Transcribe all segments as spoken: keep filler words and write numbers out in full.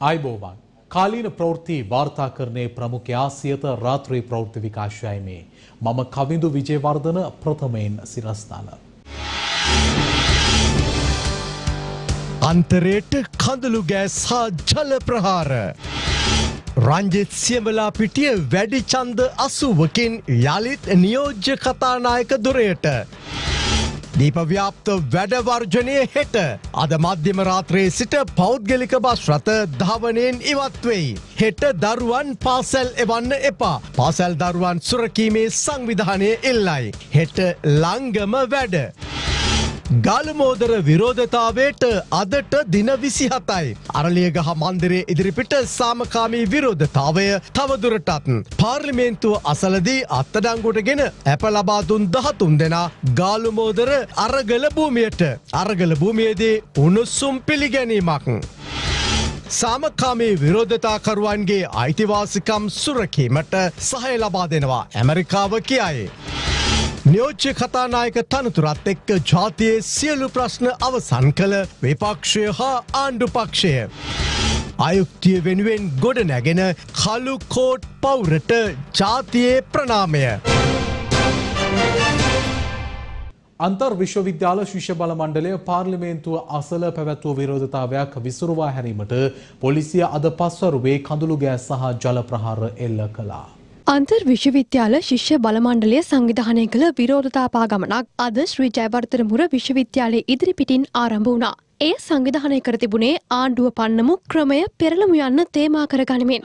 आयबोवान कालीन प्रवृत्ति वार्ताकरणे प्रमुखया सियත रात्रि प्रवृत्ति विकासයයි මේ මම කවිඳු විජේවර්ධන ප්‍රථමයෙන් සිරස්ථාන අන්තරයට කඳුළු ගෑස් හා ජල ප්‍රහාර රංජිත් සියඹලා පිටිය වැඩි ඡන්ද අසූවකින් යලිත් නියෝජ්‍ය කතානායක දුරයට දීප ව්‍යාප්ත වැඩ වර්ජනය හෙට අද මධ්‍යම රාත්‍රියේ සිට පෞද්ගලික බස් රථ ධාවනයෙන් ඉවත් වෙයි. හෙට දරුවන් පාසල් එවන්න එපා. පාසල් දරුවන් සුරකීමේ සංවිධානය ඉල්ලයි. හෙට ළංගම වැඩ. ගාලමෝදර විරෝධතාවයට අදට දින විසිහතයි. අරලියගහ මන්දිරයේ ඉදිරිපිට සාමකාමී විරෝධතාවය තවදුරටත් පාර්ලිමේන්තුව අසලදී අත්අඩංගුවටගෙන ඇප ලබා දුන් දහතුන් දෙනා ගාලමෝදර අරගල භූමියට. අරගල භූමියේදී උණුසුම් පිළිගැනීමක්. සාමකාමී විරෝධතාකරුවන්ගේ අයිතිවාසිකම් සුරකීමට සහය ලබා දෙනවා ඇමරිකාව කියයි. නියෝජ්‍ය කතානායක තනතුරත් එක්ක ජාතියේ සියලු ප්‍රශ්න අවසන් කළ විපක්ෂය හා ආණ්ඩු පක්ෂය. ආයුක්තිය වෙනුවෙන් ගොඩ නැගෙන කළු කෝට් පවුරට ජාතියේ ප්‍රණාමය. අන්තර් විශ්වවිද්‍යාල ශිෂ්‍ය බල මණ්ඩලය පාර්ලිමේන්තුව අසල පැවැත්වූ විරෝධතාවයක් විසුරුවා හැරීමට පොලිසිය අද පස්වරුවේ කඳුළු ගෑස් සහ ජල ප්‍රහාර එල්ල කළා. අන්තර් විශ්වවිද්‍යාල ශිෂ්‍ය බල මණ්ඩලය සංවිධානය කළ විරෝධතා ගමනක් අද ශ්‍රී ජයවර්ධන මුර විශ්වවිද්‍යාලයේ ඉදිරිපිටින් ආරම්භ වුණා. එය සංවිධානය කර තිබුණේ ආණ්ඩුව පන්නමු ක්‍රමය පෙරළමු යන්න තේමා කර ගනිමින්.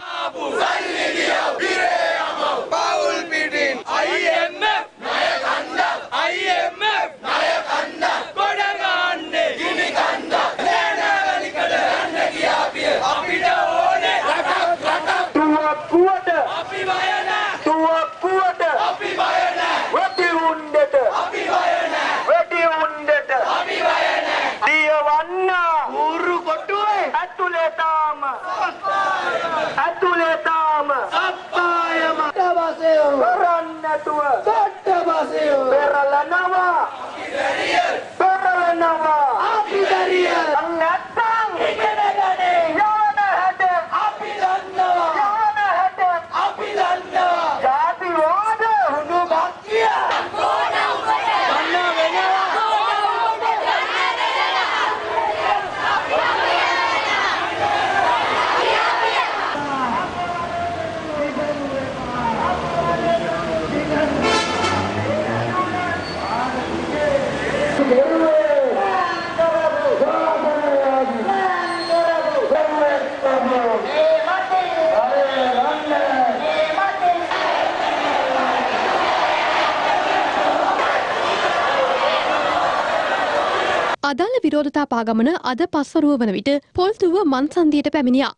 අදාළ විරෝධතා පාගමන අද පස්වරුව වන විට පොල්තුව මන්සන්දියට පැමිණියා.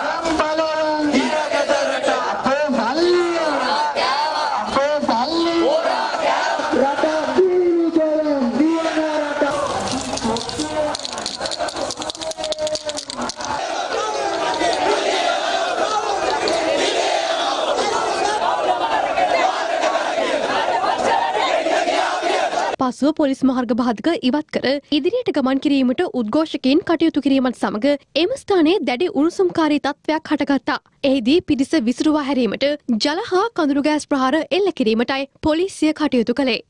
පසුව පොලිස් මාර්ග බාධක ඉවත් කර ඉදිරියට ගමන් කිරීමට උද්ඝෝෂකයින් කටයුතු කිරීමත් සමග එම ස්ථානයේ දැඩි උණුසුම්කාරී තත්ත්වයක් හටගත්තා. එහිදී පිරිස විසිරුවා හැරීමට ජල හා කඳුළු ගෑස් ප්‍රහාර එල්ල කිරීමටයි පොලිසිය කටයුතු කළේ.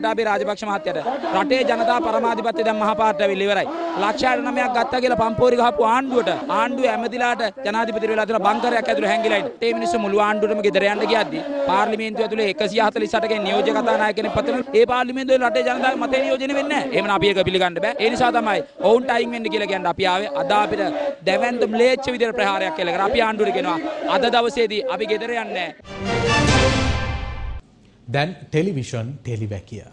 ගෝඨාභය රාජපක්ෂ මහත්තයාට රටේ ජනතා පරමාධිපත්‍ය දැන් මහා පාරට ඇවිල්ලා ඉවරයි. ලක්ෂ නවයක් ගත්තා කියලා පම්පෝරි ගහපු ආණ්ඩුවට ආණ්ඩුවේ ඇමතිලාට ජනාධිපති වෙලා තියෙන බංකරයක් ඇතුළේ හැංගිලා ඉන්න. ඒ මිනිස්සු මුළු ආණ්ඩුවටම ගෙදර යන්න ගියද්දී පාර්ලිමේන්තුව ඇතුළේ එකසිය හතළිස් අට ගේ නියෝජ්‍ය කතානායකයෙක් පතන ඒ පාර්ලිමේන්තුවේ රටේ ජනතාවගේ මතය නියෝජනය වෙන්නේ නැහැ. එහෙමනම් අපි ඒක පිළිගන්න බෑ. ඒ නිසා තමයි ඔවුන්ට අයින් වෙන්න කියලා කියන්නේ අපි ආවේ. අද අපිට දැවැන්ත ම්ලේච්ඡ විදියට ප්‍රහාරයක් කියලා කරා. අපි ආණ්ඩුවට කියනවා අද දවසේදී අපි ගෙදර යන්නේ නැහැ. දැන් ටෙලිවිෂන් ටෙලිවැකිය.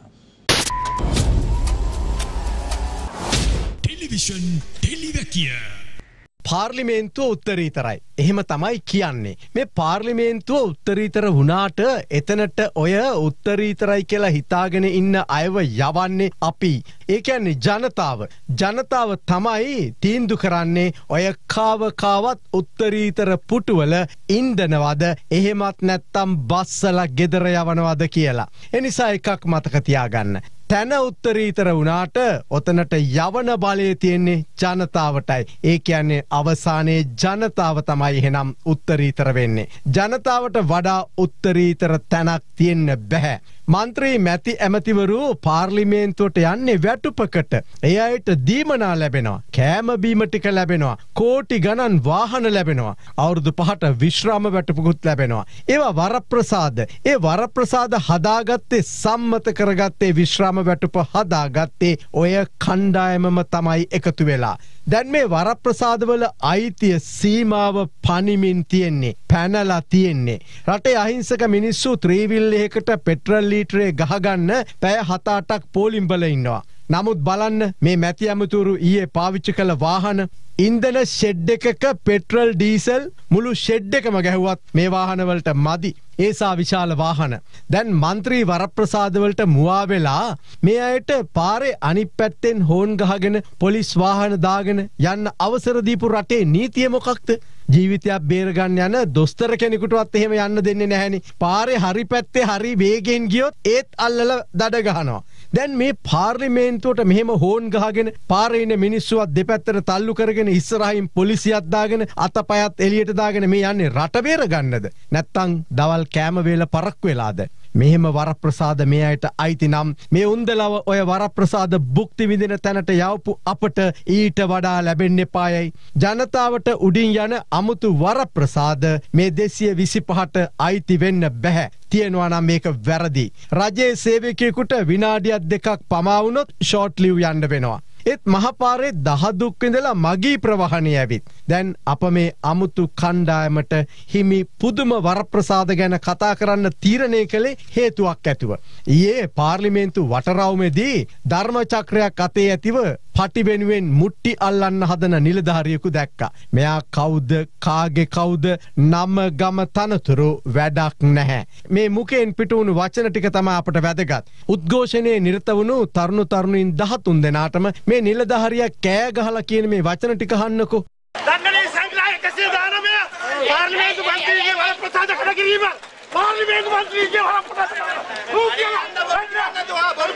ටෙලිවිෂන් ටෙලිවැකිය. පාර්ලිමේන්තුව උත්තරීතරයි. එහෙම තමයි කියන්නේ. මේ පාර්ලිමේන්තුව උත්තරීතර වුණාට එතනට ඔය උත්තරීතරයි කියලා හිතාගෙන ඉන්න අයව යවන්නේ අපි. ඒ කියන්නේ ජනතාව. ජනතාව තමයි තීන්දුව කරන්නේ ඔය කාව කාවත් උත්තරීතර පුටුවල ඉන්දනවද එහෙමත් නැත්තම් බස්සලා ගෙදර යවනවද කියලා. ඒ නිසා එකක් මතක තියාගන්න. තැන උත්තරීතර වුණාට ඔතනට යවන බලය තියෙන්නේ ජනතාවටයි. ඒ කියන්නේ අවසානයේ ජනතාව තමයි එහෙනම් උත්තරීතර වෙන්නේ. ජනතාවට වඩා උත්තරීතර තැනක් තියෙන්න බෑ. මන්ත්‍රී මැති ඇමතිවරු පාර්ලිමේන්තුවට යන්නේ වැටුපකට. ඒ අයට දීමනා ලැබෙනවා. කෑම බීම ටික ලැබෙනවා. කෝටි ගණන් වාහන ලැබෙනවා. අවුරුදු පහට විශ්‍රාම වැටුපකුත් ලැබෙනවා. ඒවා වරප්‍රසාද. ඒ වරප්‍රසාද හදාගත්තේ සම්මත කරගත්තේ විශ්‍රාම වැටුප හදාගත්තේ ඔය කණ්ඩායමම තමයි එකතු වෙලා. දැන් මේ වරප්‍රසාදවල අයිතිය සීමාව පනිමින් තියෙන්නේ. පැනලා තියෙන්නේ. රටේ අහිංසක මිනිස්සු ත්‍රීවිල්ලයකට පෙට්‍රල් ලීටරේ ගහගන්න පැය හත අටක් පෝලිම්බල ඉන්නවා. නමුත් බලන්න මේ මැති ඇමතුරු ඊයේ පාවිච්චි කළ වාහන ඉන්දන ෂෙඩ් එකක පෙට්‍රල් ඩීසල් මුළු ෂෙඩ් එකම ගැහුවත් මේ වාහනවලට මදි. ඒසා විශාල වාහන. දැන් මන්ත්‍රී වරප්‍රසාදවලට මුවා වෙලා මේ අයට පාරේ අනිත් පැත්තෙන් හෝන් ගහගෙන පොලිස් වාහන දාගෙන යන්න අවසර දීපු රටේ නීතිය මොකක්ද? ජීවිතයක් බේරගන්න යන දොස්තර කෙනෙකුටවත් එහෙම යන්න දෙන්නේ නැහැනේ. පාරේ හරි පැත්තේ හරි වේගෙන් ගියොත් ඒත් අල්ලලා දඩ ගහනවා. දැන් මේ පාර්ලිමේන්තුවට මෙහෙම හෝන් ගහගෙන පාරේ ඉන්න මිනිස්සුවත් දෙපැත්තට තල්ලු කරගෙන ඉස්සරහින් පොලිසියක් දාගෙන අතපයත් එළියට දාගෙන මේ යන්නේ රට බේර ගන්නද? නැත්තම් දවල් කෑම වේල පරක් වෙලාද? මෙහෙම වරප්‍රසාද මේ අයට අයිති නම් මේ උන්දලව ඔය වරප්‍රසාද භුක්ති විඳින තැනට යවපු අපට ඊට වඩා ලැබෙන්න එපායයි. ජනතාවට උඩින් යන අමුතු වරප්‍රසාද මේ දෙසිය විසිපහට අයිති වෙන්න බැහැ. තියෙනවා නම් මේක වැරදි. රජයේ සේවකයෙකුට විනාඩියක් දෙකක් පමා වුණොත් ෂෝට් ලිව් යන්න වෙනවා. ඒත් මහපාරේ දහදුක් විඳලා මගී ප්‍රවාහණය ඇවිත්. දැන් අප මේ අමුතු කණ්ඩායමට හිමි පුදුම වරප්‍රසාද ගැන කතා කරන්න තීරණය කළේ හේතුවක් ඇතුව. ඊයේ පාර්ලිමේන්තු වටරවුමේදී ධර්ම චක්‍රයක් අතේ ඇතිව පටි වෙනුවෙන් මුට්ටි අල්ලන්න හදන නිලධාරියෙකු දැක්කා. මෙයා කවුද කාගේ කවුද නම ගම තනතුරු වැඩක් නැහැ. මේ මුකෙන් පිටුණු වචන ටික තමයි අපට වැදගත්. උද්ඝෝෂණයේ නිරත වුණු තරුණ තරුණීන් දහතුන් දෙනාටම මේ නිලධාරියා කෑ ගහලා කියන මේ වචන ටික අහන්නකෝ. දන්නනේ සංග්‍රහය එකසිය දානවය පාර්ලිමේන්තු මන්ත්‍රීගේ වරප්‍රසාද කඩ කිරීම පාර්ලිමේන්තු මන්ත්‍රීගේ වරප්‍රසාද ඌ කියලා අන්න දුවා බල්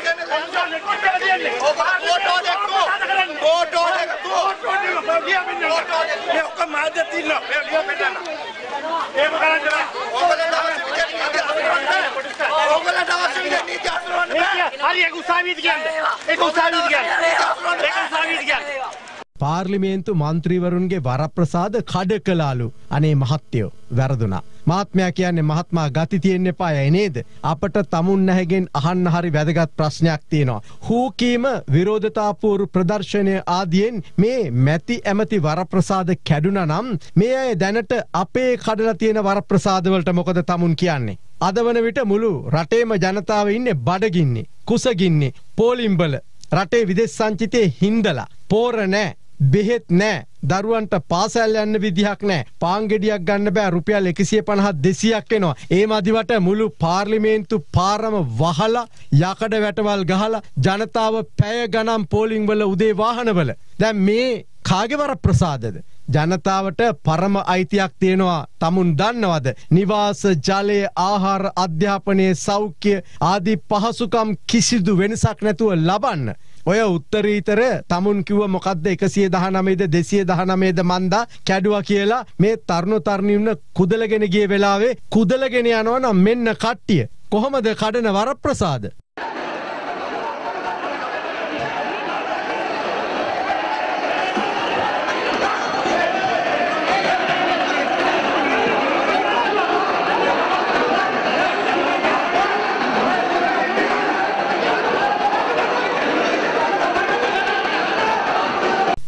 කියන්නේ ෆෝටෝ දෙකෝ ෆෝටෝ දෙකෝ මේ ඔක්කොම මාධ්‍ය තියනවා මේ ලියා පෙන්නන්න ඒව කරන්න බෑ ඕගොල්ලෝ ඕගොල්ලෝ අවශ්‍ය නීති අසුරවන්න බෑ හරි ඒක උසාවියද කියන්නේ ඒක උසාවියද කියන්නේ ඒක උසාවියද කියන්නේ පාර්ලිමේන්තු මන්ත්‍රීවරුන්ගේ වරප්‍රසාද කඩ කළාලු. අනේ මහත්තයෝ වැරදුනා. මහත්මයා කියන්නේ මහත්මා ගති තියෙන්න එපායයි නේද? අපට තමුන් නැහැගෙන් අහන්න හරි වැදගත් ප්‍රශ්නයක් තියෙනවා. හූ කීම විරෝධතාපූර්ව ප්‍රදර්ශනය ආදියෙන් මේ මැති ඇමති වරප්‍රසාද කැඩුනා නම් මේ අය දැනට අපේ කඩලා තියෙන වරප්‍රසාද වලට මොකද තමුන් කියන්නේ? අද වන විට මුළු රටේම ජනතාව ඉන්නේ බඩගින්නේ, කුසගින්නේ, පෝලිම්බල, රටේ විදේශ සංචිතයේ හින්දලා, පෝර නැහැ, බෙහෙත් නැහැ, දරුවන්ට පාසල් යන්න විදිහක් නැහැ, පාන් ගෙඩියක් ගන්න බෑ, රුපියල් එකසිය පනහ දෙසීයක් එනවා. ඒ මදිවට මුළු පාර්ලිමේන්තු පාරම වහලා යකඩ වැටවල් ගහලා ජනතාව පැය ගණන් පෝලිං වල උදේ වාහනවල. දැන් මේ කාගේ වරප්‍රසාදද? ජනතාවට පරම අයිතියක් තියෙනවා. තමුන් දන්නවද? නිවාස, ජලය, ආහාර, අධ්‍යාපනය, සෞඛ්‍ය ආදී පහසුකම් කිසිදු වෙනසක් නැතුව ලබන්න. ඔය උත්තරීතර තමුන් කිව්ව මොකද්ද එකසිය දහනවයද දෙසිය දහනවයද මන්දා කැඩුවා කියලා මේ තරුණ තරුණියන් කුදලගෙන ගිය වෙලාවේ කුදලගෙන යනවා නම් මෙන්න කට්ටිය කොහොමද කඩන වරප්‍රසාද?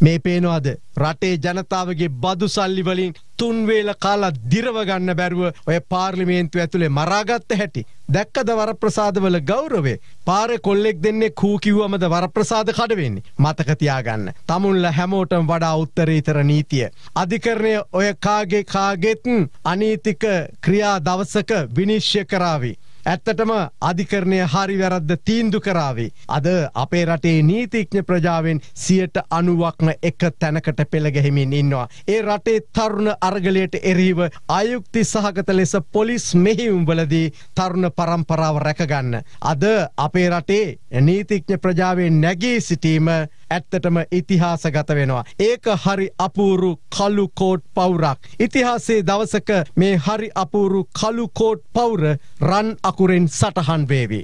මේ පේනවාද රටේ ජනතාවගේ බදු සල්ලි වලින් තුන් වේල කාලා දිරව ගන්න බැරුව ඔය පාර්ලිමේන්තුව ඇතුලේ මරාගත්ත හැටි. දැක්කද වරප්‍රසාදවල ගෞරවය? පාරේ කොල්ලෙක් දෙන්නේ කූ කිව්වමද වරප්‍රසාද කඩ වෙන්නේ? මතක තියාගන්න. තමුන්ලා හැමෝටම වඩා උත්තරීතර නීතිය. අධිකරණය ඔය කාගේ කාගෙත් අනීතික ක්‍රියා දවසක විනිශ්චය කරાવી. ඇත්තටම අධිකරණය හරි වැරද්ද තීන්දුව කරાવી. අද අපේ රටේ නීතිඥ ප්‍රජාවෙන් සියයට අනූවක්ම එක තැනකට පෙළ ගැහිමින් ඉන්නවා. ඒ රටේ තරුණ අරගලයට එරෙහිව අයුක්ති සහගත ලෙස පොලිස් මෙහෙයුම්වලදී තරුණ පරම්පරාව රැකගන්න. අද අපේ රටේ නීතිඥ ප්‍රජාවෙන් නැගී සිටීම ඇත්තටම ඉතිහාසගත වෙනවා. ඒක හරි අපූරු කළු කෝට් පවුරක්. ඉතිහාසයේ දවසක මේ හරි අපූරු කළු කෝට් පවුර රන් අකුරෙන් සටහන් වේවි.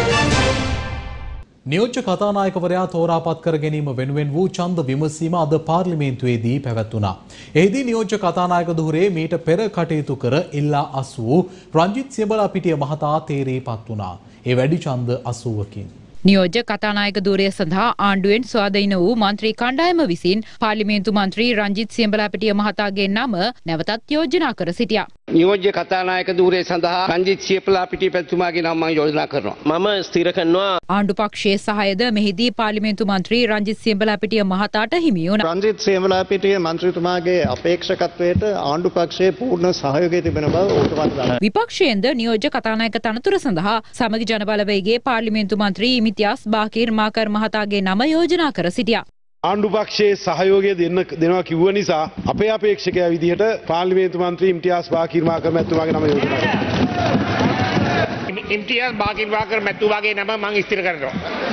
නියෝජ්‍ය කතානායකවරයා තෝරාපත් කර ගැනීම වෙනුවෙන් වූ ඡන්ද විමසීම අද පාර්ලිමේන්තුවේදී පැවැත්වුණා. එහිදී නියෝජ්‍ය කතානායක ධුරයේ මීට පෙර කටයුතු කර ඉල්ලා අසූ රංජිත් සියඹලාපිටිය මහතා තේරේපත් වුණා. ඒ වැඩි ඡන්ද අසූවකින්. නියෝජ්‍ය කතානායක ධූරය සඳහා ආණ්ඩුවෙන් ස්වාධීන වූ මන්ත්‍රී කණ්ඩායම විසින් පාර්ලිමේන්තු මන්ත්‍රී රංජිත් සියඹලාපිටිය මහතාගේ නම නැවතත් යෝජනා කර සිටියා. නියෝජ්‍ය කතානායක ධූරය සඳහා රංජිත් සියඹලාපිටිය පැතුමාගේ නම මම යෝජනා කරනවා. මම ස්ථිර කරනවා. ආණ්ඩු පක්ෂයේ සහායද මෙහිදී පාර්ලිමේන්තු මන්ත්‍රී රංජිත් සියඹලාපිටිය මහතාට හිමි වුණා. රංජිත් සියඹලාපිටිය මන්ත්‍රීතුමාගේ අපේක්ෂකත්වයට ආණ්ඩු පක්ෂයේ පූර්ණ සහයෝගය තිබෙන බව ඔවුන්ට වදාළා. විපක්ෂයෙන්ද නියෝජ්‍ය කතානායක තනතුර සඳහා සමගි ජනබලවේගයේ පාර්ලිමේන්තු මන්ත්‍රී ඉමිතියාස් බාකීර් මාකර් මහතාගේ නම යෝජනා කර සිටියා. ආණ්ඩු පක්ෂයේ සහයෝගය දෙන්න දෙනවා කිව්ව නිසා අපේ අපේක්ෂකයා විදිහට පාර්ලිමේන්තු මන්ත්‍රී ඉම්තියාස් බාකීර් මාකර් මැතිතුමාගේ නම යෝජනා කරනවා. ඉම්තියාස් බාකීර් මාකර් මැතිතුමාගේ නම මම ස්ථිර කරනවා.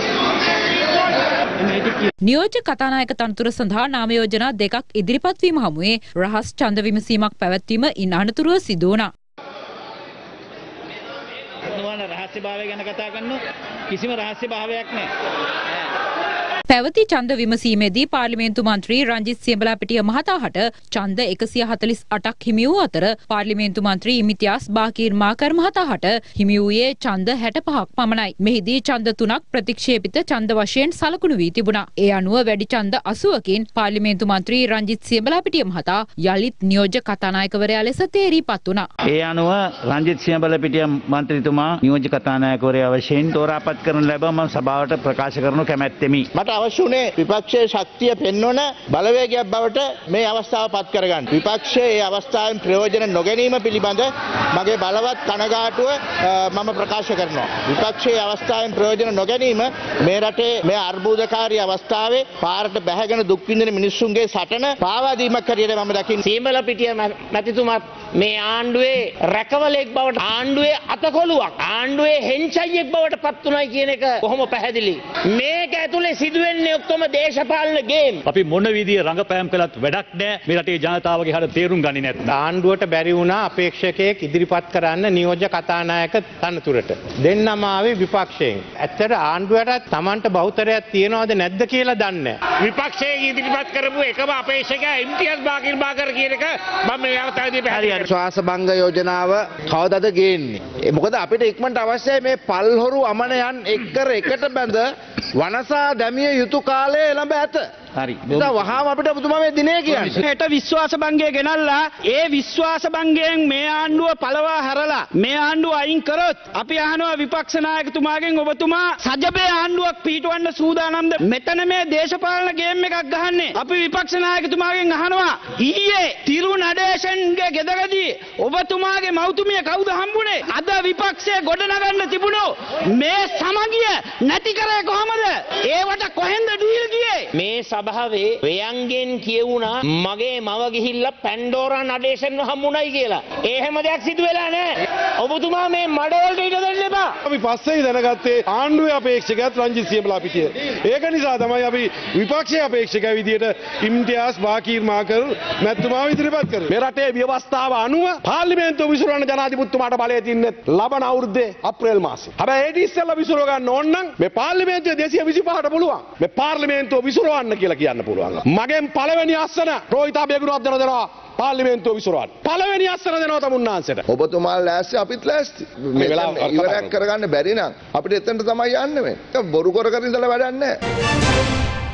නියෝජ්‍ය කතානායක තනතුර සඳහා නාම යෝජනා දෙකක් ඉදිරිපත් වීම හමුවේ රහස් ඡන්ද විමසීමක් පැවැත්වීම ඉන් අනතුරුව සිදු වුණා. රහස්‍ය භාවය ගැන කතා කරනවා කිසිම රහස්‍ය භාවයක් නැහැ. පැවති ඡන්ද විමසීමේදී පාර්ලිමේන්තු මන්ත්‍රී රංජිත් සියඹලාපිටිය මහතාට ඡන්ද එකසිය හතළිස් අටක් හිමි වූ අතර පාර්ලිමේන්තු මන්ත්‍රී ඉමිතියාස් බාකීර් මාකර් මහතාට හිමි වූයේ ඡන්ද හැට පහක් පමණයි. මෙහිදී ඡන්ද තුනක් ප්‍රතික්ෂේපිත ඡන්ද වශයෙන් සලකුණු වී තිබුණා. ඒ අනුව වැඩි ඡන්ද අසූවකින් පාර්ලිමේන්තු මන්ත්‍රී රංජිත් සියඹලාපිටිය මහතා යලිත් නියෝජ්‍ය කතානායකවරයා ලෙස තේරීපත් වුණා. ඒ අනුව රංජිත් සියඹලාපිටිය මන්ත්‍රීතුමා නියෝජ්‍ය කතානායකවරයා වශයෙන් තෝරාපත් කරන ලැබ මම සභාවට ප්‍රකාශ කරනු කැමැත්තෙමි. අවශ්‍ය වුණේ විපක්ෂයේ ශක්තිය පෙන්වන බලවේගයක් බවට මේ අවස්ථාව පත් කරගන්න. විපක්ෂයේ මේ අවස්ථාවෙන් ප්‍රයෝජන නොගැනීම පිළිබඳ මගේ බලවත් කනගාටුව මම ප්‍රකාශ කරනවා. විපක්ෂයේ අවස්ථාවෙන් ප්‍රයෝජන නොගැනීම මේ රටේ මේ අර්බුදකාරී අවස්ථාවේ පාරට බැහැගෙන දුක් විඳින මිනිස්සුන්ගේ සටන පාවා දීමක් හැටියට මම දකින්නේ. සියඹලාපිටිය මැතිතුමා මේ ආණ්ඩුවේ රැකවලෙක් බවට ආණ්ඩුවේ අතකොළුවක් ආණ්ඩුවේ හෙන්චයියෙක් බවට පත් වුණයි කියන එක කොහොම පැහැදිලි. මේක ඇතුලේ සිදුවෙන්නේ ඔක්කොම දේශපාලන ගේම්. අපි මොන විදිය රංගපෑම් කළත් වැඩක් නැහැ. මේ රටේ ජනතාවගේ හද තේරුම් ගන්නේ නැත්නම්. ආණ්ඩුවට බැරි වුණා අපේක්ෂකයෙක් ඉදිරිපත් කරන්න නියෝජ්‍ය කතානායක තනතුරට. දෙන්නම ආවේ විපක්ෂයෙන්. ඇත්තට ආණ්ඩුවට Tamanට බහුතරයක් තියනවද නැද්ද කියලා දන්නේ නැහැ. විපක්ෂයේ ඉදිරිපත් කරපු එකම අපේක්ෂකයා ඉම්තියාස් බාකීර් මාකර් කියන එක මම මේ අවස්ථාවේදී පැහැදිලි ශ්වාස භංග යෝජනාව කවදාද ගේන්නේ? මොකද අපිට ඉක්මනට අවශ්‍යයි මේ පල්හොරු අමනයන් එක්කර එකට බැඳ වනසා දැමිය යුතු කාලය එළඹ ඇත. හරි. ඒක වහාම අපිට පුදුම මේ දිනේ කියන්නේ. හෙට විශ්වාස භංගය ගෙනල්ලා ඒ විශ්වාස භංගයෙන් මේ ආණ්ඩුව පළවා හැරලා මේ ආණ්ඩුව අයින් කරොත් අපි අහනවා විපක්ෂ නායකතුමාගෙන් ඔබතුමා සජබේ ආණ්ඩුවක් පිටවන්න සූදානම්ද? මෙතන මේ දේශපාලන ගේම් එකක් ගහන්නේ. අපි විපක්ෂ නායකතුමාගෙන් අහනවා ඊයේ තිරු නඩේෂන්ගේ ගෙදරදී ඔබතුමාගේ මව්තුමිය කවුද හම්බුනේ? අද විපක්ෂයේ ගොඩනගන්න තිබුණෝ මේ සමගිය නැති කරේ කොහමද? ඒවට කොහෙන්ද ඩීල් ගියේ? මේ සභාවේ ව්‍යංගෙන් කියවුණා මගේ මව ගිහිල්ලා පැන්ඩෝරා නඩේෂන්ව හම්බුණයි කියලා. ඒ හැම දෙයක් සිදු වෙලා නැහැ. ඔබතුමා මේ මඩ වලට ඉඩ දෙන්න එපා. අපි පස්සේ දැනගත්තේ ආණ්ඩුවේ අපේක්ෂකයාත් රංජිත් සියඹලාපිටිය. ඒක නිසා තමයි අපි විපක්ෂයේ අපේක්ෂකයා විදියට ඉම්තියාස් බාකීර් මාකර් මැතිතුමාව ඉදිරිපත් කරේ. මේ රටේ ව්‍යවස්ථාව අනුව පාර්ලිමේන්තුව විසිරවන ජනාධිපතිතුමාට බලය තින්නේ ලබන අවුරුද්දේ අප්‍රේල් මාසේ. හැබැයි ඒ ඉස්සෙල්ලා විසිරව ගන්න ඕන නම් මේ පාර්ලිමේන්තුවේ දෙසිය විසිපහට පුළුවන්. මේ පාර්ලිමේන්තුව විසිරවන්න කියලා කියන්න පුළුවන්. මගෙන් පළවෙනි අස්සන රෝහිතා බේගුරුවත් දෙන දෙනවා පාර්ලිමේන්තුව විසිරවන්න. පළවෙනි අස්සන දෙනවා තමුන්නාන්සේට. ඔබතුමා ලෑස්ති අපිත් ලෑස්ති. මේ වෙලාව ඉවරයක් කරගන්න බැරි නම් අපිට එතනට තමයි යන්න වෙන්නේ. බොරු කර කර ඉඳලා වැඩක් නැහැ.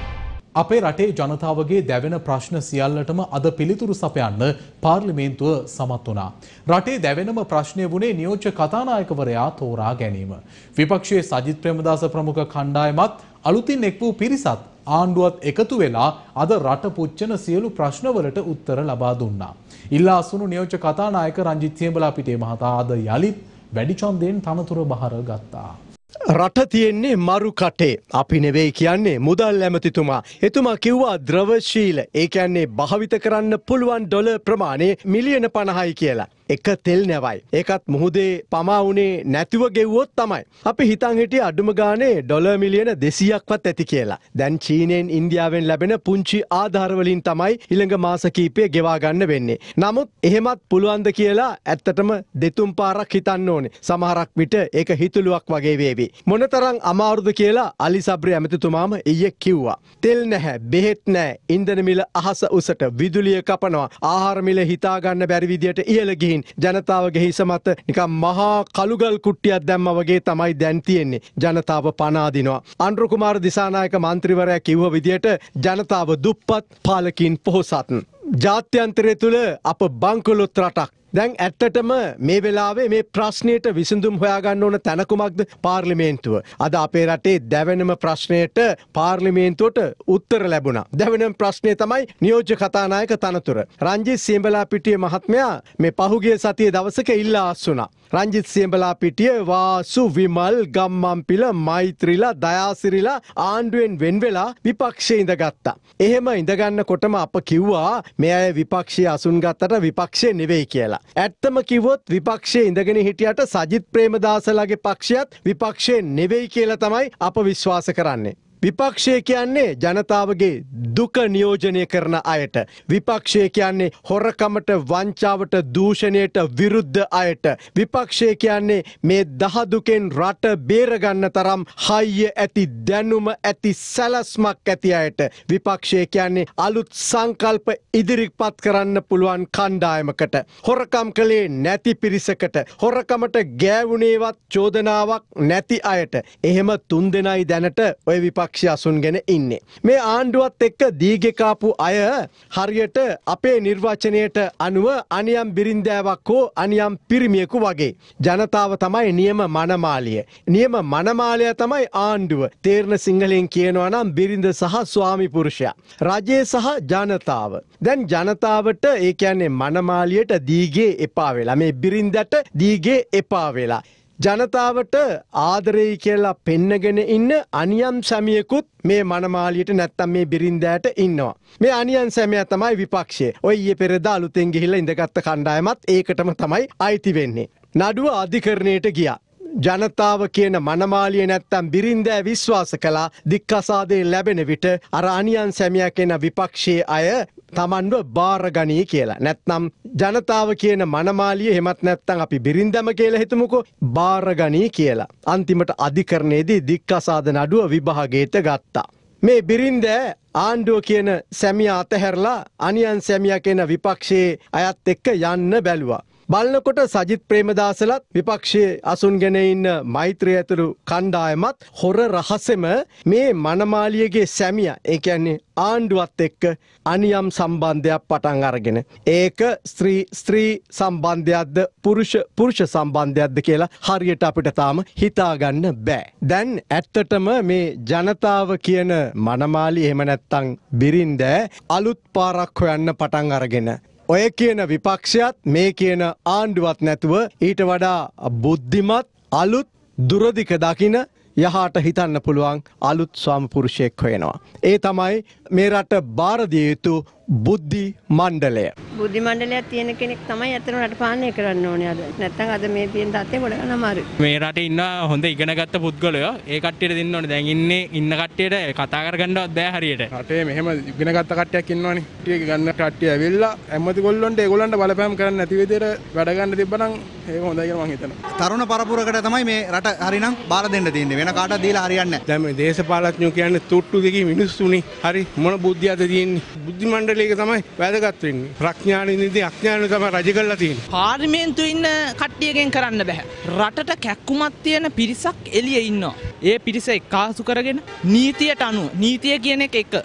අපේ රටේ ජනතාවගේ දැවෙන ප්‍රශ්න සියල්ලටම අද පිළිතුරු සපයන්න පාර්ලිමේන්තුව සමත් වුණා. රටේ දැවෙනම ප්‍රශ්නය වුණේ නියෝජ්‍ය කතානායකවරයා තෝරා ගැනීම. විපක්ෂයේ සජිත් ප්‍රේමදාස ප්‍රමුඛ කණ්ඩායමත් අලුතින් එක් වූ පිරිසත් ආණ්ඩුවත් එකතු වෙලා අද රට පුච්චන සියලු ප්‍රශ්නවලට උත්තර ලබා දුන්නා. ඉල්ලා අසුණු නියෝජ්‍ය කතානායක රංජිත් සියඹලාපිටිය මහතා අද යලිත් වැඩි ඡන්දයෙන් තනතුර බහර ගත්තා. රට තියෙන්නේ මරු කටේ. අපි නෙවෙයි කියන්නේ මුදල් ඇමතිතුමා. එතුමා කිව්වා ද්‍රවශීල. ඒ කියන්නේ භාවිත කරන්න පුළුවන් ඩොලර් ප්‍රමාණය මිලියන පනහයි කියලා. එක තෙල් නැවයි. ඒකත් මුහුදේ පමා වුණේ නැතිව ගෙව්වොත් තමයි. අපි හිතන් හිටියේ අඩුම ගානේ ඩොලර් මිලියන දෙසීයක්වත් ඇති කියලා. දැන් චීනෙන් ඉන්දියාවෙන් ලැබෙන පුංචි ආධාර වලින් තමයි ඊළඟ මාස කීපය ගෙවා ගන්න වෙන්නේ. නමුත් එහෙමත් පුළුවන්ද කියලා ඇත්තටම දෙතුන් පාරක් හිතන්න ඕනේ. සමහරක් විට ඒක හිතුලුවක් වගේ වේවි. මොනතරම් අමාරුද කියලා අලි සබ්රි ඇමතිතුමාම ඊයේ කිව්වා. තෙල් නැහැ, බෙහෙත් නැහැ, ඉන්ධන මිල අහස උසට, විදුලිය කපනවා, ආහාර මිල හිතා ගන්න බැරි විදියට ඉහළ ගිහින් ජනතාවගේ හිස මත නිකන් මහා කළුගල් කුට්ටියක් දැම්මා වගේ තමයි දැන් තියෙන්නේ. ජනතාව පණ අදිනවා. අනුර කුමාර දිසානායක මන්ත්‍රීවරයා කිව්ව විදියට ජනතාව දුප්පත්, පාලකින් පොහොසත්. ජාත්‍යන්තරය තුළ අප බංකොලොත් රටක්. දැන් ඇත්තටම මේ වෙලාවේ මේ ප්‍රශ්නයට විසඳුම් හොයාගන්න ඕන තැන කුමක්ද? පාර්ලිමේන්තුව. අද අපේ රටේ දැවෙනම ප්‍රශ්නයට පාර්ලිමේන්තුවට උත්තර ලැබුණා. දැවෙනම ප්‍රශ්නය තමයි නියෝජ්‍ය කතානායක තනතුර. රංජිත් සියඹලාපිටිය මහත්මයා මේ පහුගිය සතියේ දවසක ඉල්ලා අස්සුණා. රංජිත් සියඹලාපිටිය වාසු විමල් ගම්මන්පිල මෛත්‍රීලා දයාසිරිලා ආණ්ඩුවෙන් වෙන් වෙලා විපක්ෂයේ ඉඳගත්තා. එහෙම ඉඳගන්නකොටම අප කිව්වා මේ අය විපක්ෂයේ අසුන් ගත්තට විපක්ෂයේ නෙවෙයි කියලා. ඇත්තම කිව්වොත් විපක්ෂයේ ඉඳගෙන හිටියට සජිත් ප්‍රේමදාසලාගේ පක්ෂයත් විපක්ෂයේ නෙවෙයි කියලා තමයි අප විශ්වාස කරන්නේ. විපක්ෂය කියන්නේ ජනතාවගේ දුක නියෝජනය කරන අයට. විපක්ෂය කියන්නේ හොරකමට, වංචාවට, දූෂණයට විරුද්ධ අයට. විපක්ෂය කියන්නේ මේ දහදුකෙන් රට බේරගන්න තරම් හයිය ඇති, දැනුම ඇති, සැලස්මක් ඇති අයට. විපක්ෂය කියන්නේ අලුත් සංකල්ප ඉදිරිපත් කරන්න පුළුවන් කණ්ඩායමකට. හොරකම් කළේ නැති පිරිසකට. හොරකමට ගෑවුණේවත් චෝදනාවක් නැති අයට. එහෙම තුන් දෙනයි දැනට ඔය විපක්ෂ අසුන්ගෙන ඉන්නේ. මේ ආණ්ඩුවත් එක්ක දීගෙ කාපු අය හරියට අපේ නිර්වචනයට අනුව අනියම් බිරින්දෑවක් හෝ අනියම් පිරිමියෙකු වගේ. ජනතාව තමයි නියම මනමාලිය. නියම මනමාලය තමයි ආණ්ඩුව. තේරණ සිංහලෙන් කියනවා නම් බිරිඳ සහ ස්වාමි පුරුෂයා. රජය සහ ජනතාව. දැන් ජනතාවට ඒ කියන්නේ මනමාලියට දීගේ එපා වෙලා. මේ බිරින්දට දීගේ එපා වෙලා. ජනතාවට ආදරෙයි කියලා පෙන්නගෙන ඉන්න අනියම් සැමියෙකුත් මේ මනමාලියට නැත්තම් මේ බිරින්දෑට ඉන්නවා. මේ අනියම් සැමියා තමයි විපක්ෂය. ඔය ඊයේ පෙරේදා අලුතෙන් ගිහිල්ලා ඉඳගත්ත කණ්ඩායමත් ඒකටම තමයි අයිති වෙන්නේ. නඩුව අධිකරණයට ගියා. ජනතාව කියන මනමාලිය නැත්තම් බිරින්දෑ විශ්වාස කළා දික්කසාදේ ලැබෙන විට අර අනියම් සැමියා කියන විපක්ෂයේ අය තමන්ව බාරගනී කියලා. නැත්නම් ජනතාව කියන මනමාලිය එහෙමත් නැත්නම් අපි බිරින්දම කියලා හිතමුකෝ බාරගනී කියලා. අන්තිමට අධිකරණයේදී දික්කසාද නඩුව විභාගයට ගත්තා. මේ බිරින්දෑ ආණ්ඩුව කියන සැමියා අතහැරලා අනියම් සැමියා කියන විපක්ෂයේ අයත් එක්ක යන්න බැලුවා. බලනකොට සජිත් ප්‍රේමදාසලත් විපක්ෂයේ අසුන්ගෙන ඉන්න මෛත්‍රී ඇතුළු කණ්ඩායමත් හොර රහසෙම මේ මනමාලියගේ සැමියා ඒ කියන්නේ ආණ්ඩුවත් එක්ක අනියම් සම්බන්ධයක් පටන් අරගෙන ඒක ස්ත්‍රී ස්ත්‍රී සම්බන්ධයක්ද පුරුෂ පුරුෂ සම්බන්ධයක්ද කියලා හරියට අපිට තාම හිතාගන්න බෑ. දැන් ඇත්තටම මේ ජනතාව කියන මනමාලි එහෙම නැත්තම් බිරින්දෑ අලුත් පාරක් හොයන්න පටන් අරගෙන ඔය කියන විපක්ෂයත් මේ කියන ආණ්ඩුවත් නැතුව ඊට වඩා බුද්ධිමත් අලුත් දුරදික දකින යහට හිතන්න පුළුවන් අලුත් ස්වාම පුරුෂයෙක් හොයනවා. ඒ තමයි මේ රට බාරදිය යුතු බුද්ධි මණ්ඩලය. බුද්ධි මණ්ඩලයක් තියෙන කෙනෙක් තමයි අතන රට පාලනය කරන්න ඕනේ අද. නැත්නම් අද මේ තියෙන තත්ත්වය ගොඩ ගන්න අමාරුයි. මේ රටේ ඉන්න හොඳ ඉගෙනගත්ත පුද්ගලයෝ ඒ කට්ටියට දෙන්න ඕනේ. දැන් ඉන්නේ ඉන්න කට්ටියට කතා කරගන්නවත් බෑ හරියට. රටේ මෙහෙම ඉගෙනගත්ත කට්ටියක් ඉන්නවනේ. ටික ගන්න කට්ටිය ඇවිල්ලා ඇමති ගොල්ලොන්ට ඒගොල්ලන්ට බලපෑම් කරන්න නැති විදිහට වැඩ ගන්න තිබ්බනම් ඒක හොඳයි කියලා මම හිතනවා. තරුණ පරපුරකට තමයි මේ රට හරිනම් බාර දෙන්න තියෙන්නේ. වෙන කාටවත් දීලා හරියන්නේ නැහැ. දැන් මේ දේශපාලඥයෝ කියන්නේ තුට්ටු දෙකේ මිනිස්සුනේ. හරි මොන බුද්ධියද තියෙන්නේ? බුද්ධි මණ්ඩලයක තමයි වැදගත් වෙන්නේ. ප්‍රඥාණින් ඉඳි අඥානෙ තමයි රජ කරලා තියෙන්නේ. පාර්ලිමේන්තුවේ ඉන්න කට්ටියගෙන් කරන්න බෑ. රටට කැක්කුමක් තියෙන පිරිසක් එළියේ ඉන්නවා. ඒ පිරිස එක්කාසු කරගෙන නීතියට අනුව නීතිය කියන එක එක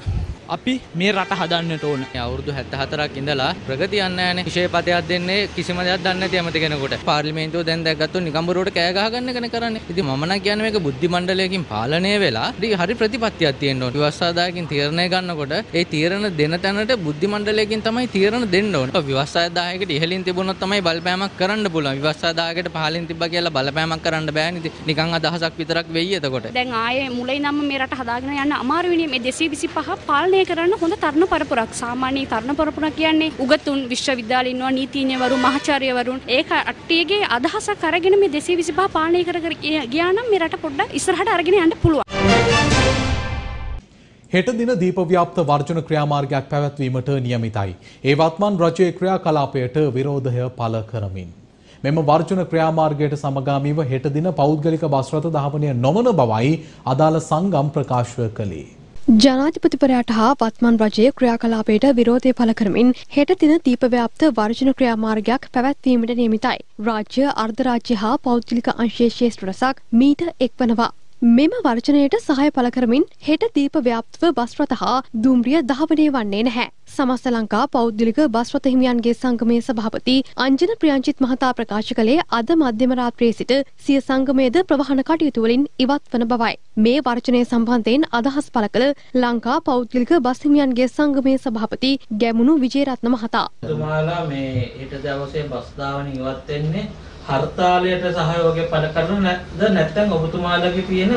අපි මේ රට හදන්නට ඕන. අවුරුදු හැත්තහතරක් ඉඳලා ප්‍රගතිය යන්නේ නැහැ නේ. විශේෂපතයක් දෙන්නේ කිසිම දෙයක් දන්නේ නැති ඇමති කෙනෙකුට. පාර්ලිමේන්තුව දැන් දැක්ගත්තොත් නිකම්බරුවට කෑ ගහ ගන්න කෙනෙක් කරන්නේ. ඉතින් මම නම් කියන්නේ මේක බුද්ධි මණ්ඩලයකින් පාලනය වෙලා හරි ප්‍රතිපත්තියක් තියෙන්න ඕන. විවස්සාදායකින් තීරණය ගන්නකොට ඒ තීරණ දෙන තැනට බුද්ධි මණ්ඩලයකින් තමයි තීරණ දෙන්න ඕන. විවස්සාදායකට ඉහළින් තිබුණොත් තමයි බලපෑමක් කරන්න පුළුවන්. විවස්සාදායකට පහළින් තිබ්බා කියලා බලපෑමක් කරන්න බෑනේ. නිකන් අදහසක් විතරක් වෙයි එතකොට. දැන් ආයේ මුලින් නම් මේ රට හදාගෙන යන්න අමාරු වෙන්නේ. මේ දෙසිය විසිපහ පාලනය කරන්න හොඳ තරුණ පරපුරක්. සාමාන්‍ය තරුණ පරපුරක් කියන්නේ උගතුන් විශ්වවිද්‍යාලේ ඉන්නවා නීතිඥවරු මහාචාර්යවරුන්. ඒක අට්ටියගේ අදහසක් අරගෙන මේ දෙසිය විසිපහ පාලනය කර කර ගියා නම් මේ රට පොඩ්ඩක් ඉස්සරහට අරගෙන යන්න පුළුවන්. හෙට දින දීපව්‍යාප්ත වර්ජන ක්‍රියාමාර්ගයක් පැවැත්වීමට නියමිතයි. ඒ වත්මන් රජයේ ක්‍රියාකලාපයට විරෝධය පළ කරමින් මෙම වර්ජන ක්‍රියාමාර්ගයට සමගාමීව හෙට දින පෞද්ගලික බස් රථ ධාවනය නොවන බවයි අදාළ සංගම් ප්‍රකාශ කළේ. ජනාධිපතිවරයාට හා වත්මන් රජයේ ක්‍රියාකලාපයට විරෝධය පළ කරමින් හෙට දින දීපව්‍යාප්ත වර්ජන ක්‍රියාමාර්ගයක් පැවැත්වීමට නියමිතයි. රාජ්‍ය අර්ධ රාජ්‍ය හා පෞද්ගලික අංශයේ ශ්‍රේෂ්ඨ රසක් මීට එක්වනවා. මෙම වර්ජනයට සහාය පළ කරමින් හෙට දීප ව්‍යාප්තව බස් රථ හා දුම්රිය ධාවනය වන්නේ නැහැ. සමස්ත ලංකා පෞද්ගලික බස් රථ හිමියන්ගේ සංගමේ සභාපති අංජන ප්‍රියංජිත් මහතා ප්‍රකාශ කළේ අද මධ්‍යම රාත්‍රියේ සිට සිය සංගමයේද ප්‍රවාහන කටයුතු වලින් ඉවත් වන බවයි. මේ වර්ජනය සම්බන්ධයෙන් අදහස් පළ කළ ලංකා පෞද්ගලික බස් හිමියන්ගේ සංගමේ සභාපති ගැමුණු විජේරත්න මහතා. තුමාලා මේ හෙට දවසේ බස් ධාවනය ඉවත් වෙන්නේ හර්තාලයට සහයෝගය පළ කරන නැද්ද නැත්නම් ඔබතුමාලගේ තියෙන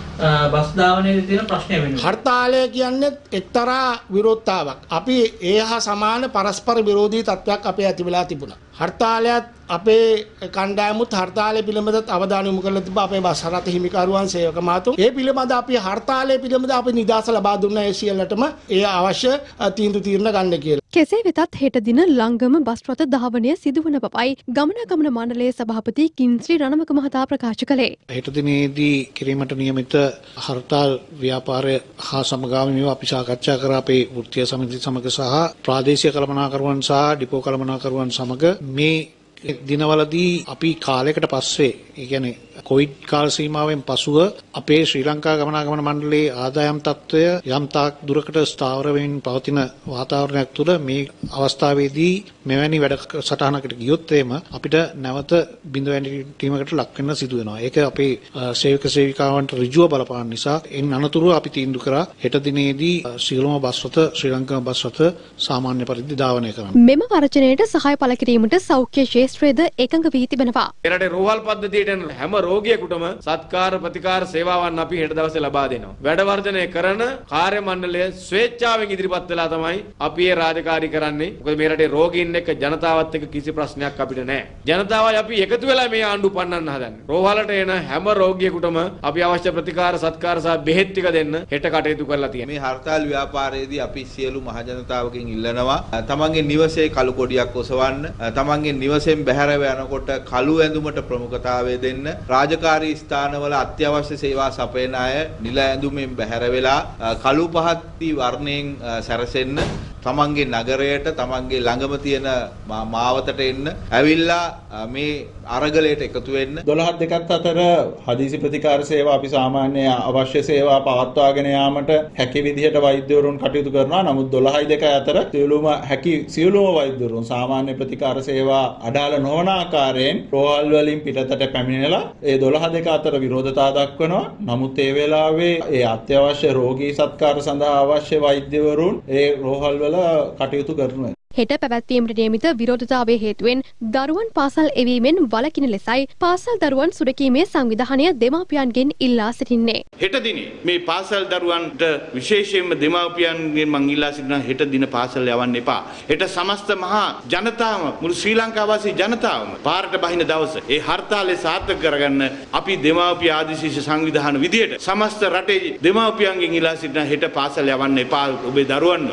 බස් ධාවනයේ තියෙන ප්‍රශ්නය වෙනවා. හර්තාලය කියන්නේ එක්තරා විරෝධතාවක්. අපි ඒ හා සමාන පරස්පර විරෝධී තත්ත්වයක් අපේ ඇති වෙලා තිබුණා. හර්තාලයත් අපේ කණ්ඩායමුත් හර්තාලය පිළිබඳව අවධානය යොමු කරලා තිබ්බා අපේ බස් රථ හිමිකරුවන් සේවක මාතුන්. ඒ පිළිබඳ අපි හර්තාලය පිළිබඳ අපි නිදහස ලබා දුන්නා ඒ සියල්ලටම ඒ අවශ්‍ය තීන්දුව తీරන ගන්න කියලා. කෙසේ වෙතත් හෙට දින ලංගම බස් රථ ධාවනය සිදුවන බවයි ගමනාගමන මණ්ඩලයේ සභාපති කින්ස්රි රණමක මහතා ප්‍රකාශ කළේ. හෙට දිනේදී කිරීමට නියමිත හර්තාල් ව්‍යාපාරය හා සමගාමීව අපි සාකච්ඡා කර අපේ වෘත්තීය සමිතිය සමග සහ ප්‍රාදේශීය කළමනාකරුවන් සහ ඩිපෝ කළමනාකරුවන් සමග මේ දිනවලදී අපි කාලයකට පස්සේ ඒ කියන්නේ කොවිඩ් කාල සීමාවෙන් පසුව අපේ ශ්‍රී ලංකා ගමනාගමන මණ්ඩලයේ ආදායම් තත්ත්වය යම් තාක් දුරකට ස්ථාවර වෙමින් පවතින වාතාවරණයක් තුළ මේ අවස්ථාවේදී මෙවැනි වැඩ සටහනකට ගියොත් එම අපිට නැවත බිඳ වැටීමකට ලක් වෙන්න සිදු වෙනවා. ඒක අපේ සේවක සේවිකාවන්ට ඍජුව බලපාන නිසා එන් අනතුරුව අපි තීන්දුව කරා හෙට දිනේදී සියලුම බස් රථ ශ්‍රී ලංකා බස් රථ සාමාන්‍ය පරිදි ධාවනය කරන්න. මෙම වර්ජනයට සහාය පළ කිරීමට සෞඛ්‍ය ශාස්ත්‍රයේද එකඟ වී තිබෙනවා. එරටේ රෝහල් පද්ධතියට එන හැම රෝගියෙකුටම සත්කාර ප්‍රතිකාර සේවාවන් අපි හෙට දවසේ ලබා දෙනවා. වැඩ වර්ජනය කරන කාර්ය මණ්ඩලය ස්වේච්ඡාවෙන් ඉදිරිපත් වෙලා තමයි අපි මේ රාජකාරී කරන්නේ. මොකද මේ රටේ රෝගීන් එක්ක ජනතාවත් එක්ක කිසි ප්‍රශ්නයක් අපිට නැහැ. ජනතාවයි අපි එකතු වෙලා මේ ආණ්ඩුව පන්නන්න හදන්නේ. රෝහලට එන හැම රෝගියෙකුටම අපි අවශ්‍ය ප්‍රතිකාර සත්කාර සහ බෙහෙත් ටික දෙන්න හෙට කටයුතු කරලා තියෙනවා. මේ හර්තාල් ව්‍යාපාරයේදී අපි සියලු මහ ජනතාවගෙන් ඉල්ලනවා තමන්ගේ නිවසේ කළු කොඩියක් ඔසවන්න, තමන්ගේ නිවසෙන් බැහැරව යනකොට කළු ඇඳුමට ප්‍රමුඛතාවය දෙන්න, රාජකාරී ස්ථානවල අත්‍යවශ්‍ය සේවා සපයන අය නිල ඇඳුමෙන් බැහැර වෙලා කළු පහත්ති වර්ණයෙන් සැරසෙන්න, තමන්ගේ නගරයට තමන්ගේ ළඟම තියෙන මාවතට එන්න, ඇවිල්ලා මේ අරගලයට එකතු වෙන්න. දොළහ දෙකත් අතර හදිසි ප්‍රතිකාර සේවා අපි සාමාන්‍ය අවශ්‍ය සේවා පවත්වාගෙන යාමට හැකි විදිහට වෛද්‍යවරුන් කටයුතු කරනවා. නමුත් දොළහයි දෙකයි අතර සියලුම හැකි සියලුම වෛද්‍යවරුන් සාමාන්‍ය ප්‍රතිකාර සේවා අඩාල නොවන ආකාරයෙන් රෝහල් වලින් පිටතට පැමිණෙලා ඒ දොළහ දෙක අතර විරෝධතා දක්වනවා. නමුත් ඒ වෙලාවේ ඒ අත්‍යවශ්‍ය රෝගී සත්කාර සඳහා අවශ්‍ය වෛද්‍යවරුන් ඒ රෝහල් වල කටයුතු කරනවා. හෙට පැවැත්වීමට නියමිත විරෝධතාවය හේතුවෙන් දරුවන් පාසල් එවීමෙන් වළකින ලෙසයි පාසල් දරුවන් සුරකීමේ සංවිධානය දෙමාපියන්ගෙන් ඉල්ලා සිටින්නේ. හෙට දිනේ මේ පාසල් දරුවන්ට විශේෂයෙන්ම දෙමාපියන්ගෙන් මං ඉල්ලා සිටිනවා හෙට දින පාසල් යවන්න එපා. හෙට සමස්ත මහා ජනතාවම මුළු ශ්‍රී ලංකාවාසී ජනතාවම පාරට බහින දවස ඒ හර්තාලය සාර්ථක කරගන්න අපි දෙමාපිය ආදිශීෂ සංවිධාන විදියට සමස්ත රටේ දෙමාපියන්ගෙන් ඉල්ලා සිටිනවා හෙට පාසල් යවන්න එපා ඔබේ දරුවන්ව.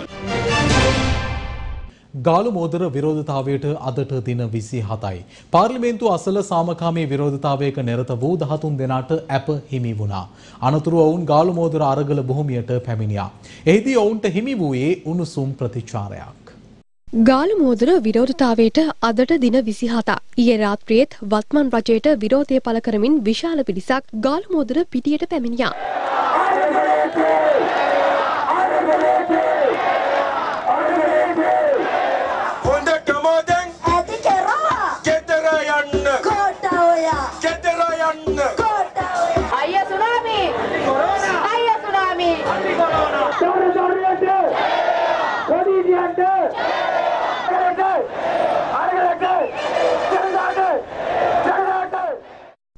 ගාලු මෝදර විරෝධතාවයට අදට දින විසිහතයි. පාර්ලිමේන්තුව අසල සාමකාමී විරෝධතාවයක නිරත වූ දහතුන් දෙනාට ඇප හිමි වුණා. අනතුරුව ඔවුන් ගාලු මෝදර අරගල බොහොමියට පැමිණියා. එහිදී ඔවුන්ට හිමි වූයේ උණුසුම් ප්‍රතිචාරයක්. ගාලු මෝදර විරෝධතාවයට අදට දින විසිහතක්. ඊයේ රාත්‍රියේත් වත්මන් රජයට විරෝධය පළ කරමින් විශාල පිරිසක් ගාලු මෝදර පිටියට පැමිණියා.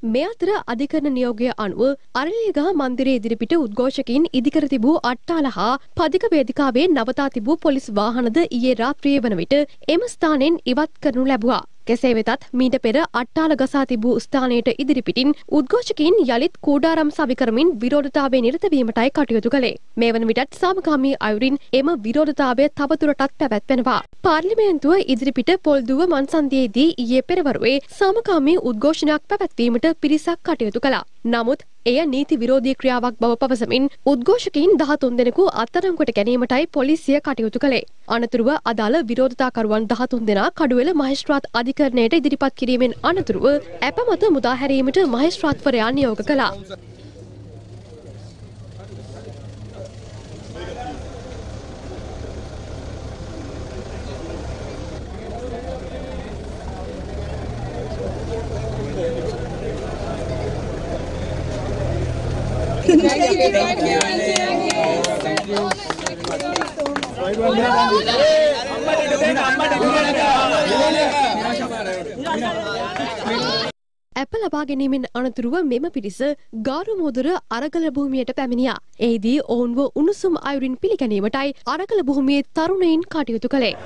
මේ අතර අධිකරණ නියෝගය අනුව අරලියගහ මන්දිරයේ ඉදිරිපිට උද්ඝෝෂකයින් ඉදිකර තිබූ අට්ටාල හා පදික වේදිකාවේ නවතා තිබූ පොලිස් වාහනද ඊයේ රාත්‍රියේ වන විට එම ස්ථානයෙන් ඉවත් කරනු ලැබුවා. කෙසේ වෙතත් මීට පෙර අට්ටාල ගසා තිබූ ස්ථානයට ඉදිරිපිටින් උද්ඝෝෂකයින් යළිත් කූඩාරම් සවි කරමින් විරෝධතාවයේ නිරත වීමටයි කටයුතු කළේ. මේ වන විටත් සාමකාමී අයුරින් එම විරෝධතාවය තවදුරටත් පැවැත්වෙනවා. පාර්ලිමේන්තුව ඉදිරිපිට පොල්දුව මන්සන්දියේදී ඊයේ පෙරවරුවේ සාමකාමී උද්ඝෝෂණයක් පැවැත්වීමට පිරිසක් කටයුතු කළා. නමුත් එය නීති විරෝධී ක්‍රියාවක් බව පවසමින් උද්ඝෝෂකයින් දහතුන් දෙනෙකු අත්අඩංගුවට ගැනීමටයි පොලිසිය කටයුතු කළේ. අනතුරුව අදාළ විරෝධතාකරුවන් දහතුන් දෙනා කඩුවෙල මහේස්ත්‍රාත් අධිකරණයට ඉදිරිපත් කිරීමෙන් අනතුරුව ඇපමත මුදා හැරීමට මහේස්ත්‍රාත්වරයා නියෝග කළා. ඇප ලබා ගැනීමෙන් අනතුරුව මෙම පිරිස ගාරුමෝදර අරගල භූමියට පැමිණියා. එහිදී ඔවුන්ව උණුසුම් අයුරින් පිළිගැනීමටයි අරගල භූමියේ තරුණයින් කටයුතු කළේ.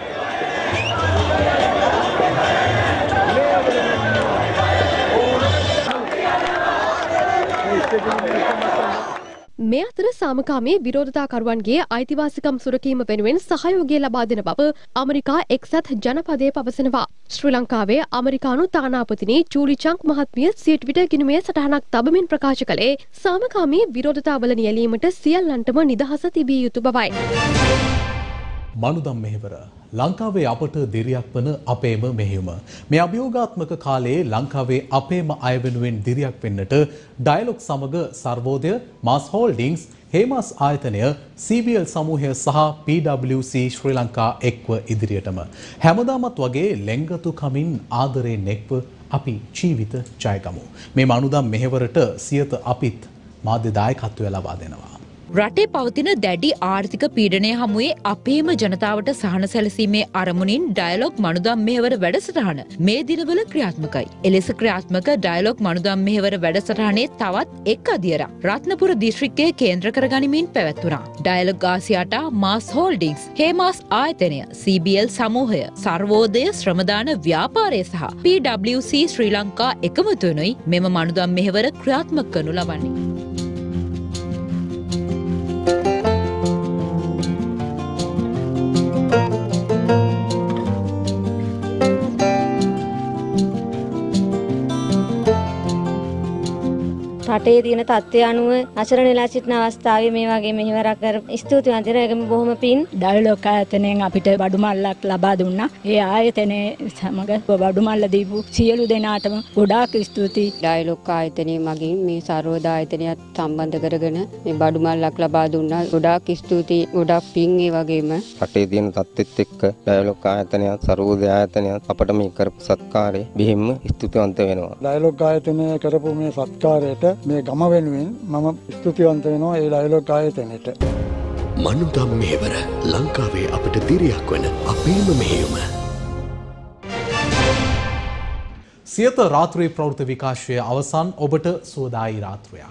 මේ අතර සාමකාමී විරෝධතාකරුවන්ගේ අයිතිවාසිකම් සුරකීම වෙනුවෙන් සහයෝගය ලබා දෙන බව ඇමරිකා එක්සත් ජනපදය පවසනවා. ශ්‍රී ලංකාවේ ඇමරිකානු තානාපතිනි ජූලි චංක් මහත්මිය සිය ට්විටර් ගිණුමේ සටහනක් තබමින් ප්‍රකාශ කළේ සාමකාමී විරෝධතාවල නියැලීමට සියල්ලන්ටම නිදහස තිබිය යුතු බවයි. මනුදම් මෙහෙවර ලංකාවේ අපට දිරියක් වන අපේම මෙහෙයුම. මේ අභියෝගාත්මක කාලයේ ලංකාවේ අපේම අය වෙනුවෙන් දිරියක් වෙන්නට ඩයලොග් සමග සර්වෝදය, මාස් හෝල්ඩින්ග්ස්, හේමාස් ආයතනය, සී බී එල් සමූහය සහ P W C Sri Lanka එක්ව ඉදිරියටම හැමදාමත් වගේ ලෙන්ගතුකමින් ආදරයෙන් එක්ව අපි ජීවිත ජයගමු. මේ මනුදම් මෙහෙවරට සියත අපිත් මාධ්‍ය දායකත්වය ලබා දෙනවා. රටේ පවතින දැඩි ආර්ථික පීඩනය හමුවේ අපේම ජනතාවට සහන සැලසීමේ අරමුණින් ඩයලොග් මනුදම් මෙහෙවර වැඩසටහන මේ දිනවල ක්‍රියාත්මකයි. එලෙස ක්‍රියාත්මක ඩයලොග් මනුදම් මෙහෙවර වැඩසටහනේ තවත් එක් අදියරක් රත්නපුර දිස්ත්‍රික්කයේ කේන්ද්‍ර කර ගනිමින් පැවැත්වුණා. Dialog Axiata, MAS Holdings, Hemas ආයතනය, සී බී එල් සමූහය, සර්වෝදය ශ්‍රමදාන ව්‍යාපාරය සහ P W C Sri Lanka එකමුතු වෙනුයි මෙම මනුදම් මෙහෙවර ක්‍රියාත්මක කරනු ලබන්නේ. රටේ තියෙන තත්ත්වය අනුව අසරණ වෙලා සිටින අවස්ථාවේ මේ වගේ මෙහෙවරක් කර ස්තුතිවන්ත වෙනවා. ඒකම බොහොම පින්. ඩයලොග් ආයතනයෙන් අපිට බඩු මල්ලක් ලබා දුන්නා. ඒ ආයතනයේ සමග බඩු මල්ල දීපු සියලු දෙනාටම ගොඩාක් ස්තුතියි. ඩයලොග් ආයතනයේ මගින් මේ සර්වෝදය ආයතනයත් සම්බන්ධ කරගෙන මේ බඩු මල්ලක් ලබා දුන්නා. ගොඩාක් ස්තුතියි. ගොඩාක් පින්. ඒ වගේම රටේ තියෙන තත්ත්වෙත් එක්ක ඩයලොග් ආයතනයත් සර්වෝදය ආයතනයත් අපට මේ කරපු සත්කාරය බෙහෙම ස්තුතිවන්ත වෙනවා. ඩයලොග් ආයතනය කරපු මේ සත්කාරයට මේ ගම වෙනුවෙන් මම ස්තුතිවන්ත වෙනවා ඒ ඩයලොග් ආයතනයට. මනුදම් මෙහෙවර ලංකාවේ අපට දිරියක් වන අපේම මෙහෙයුම. සියත රාත්‍රී ප්‍රවෘත්ති විකාශය අවසන්. ඔබට සුවදායි රාත්‍රියක්.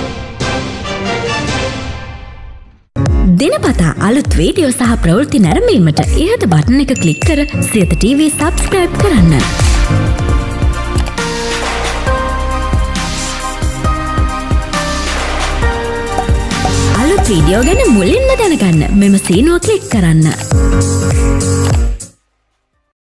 දිනපතා අලුත් වීඩියෝ සහ ප්‍රවෘත්ති නැරඹීමට ඉහත බටන් එක ක්ලික් කර සියත ටීවී සබ්ස්ක්‍රයිබ් කරන්න. අලුත් වීඩියෝ ගැන මුලින්ම දැනගන්න මෙම සීනුව ක්ලික් කරන්න.